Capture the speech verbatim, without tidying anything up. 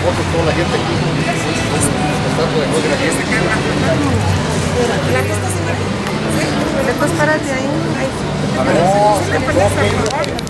fotos toda la gente aquí. Tratando de no grabar. La fiesta se va. Después párate ahí. No, no, no,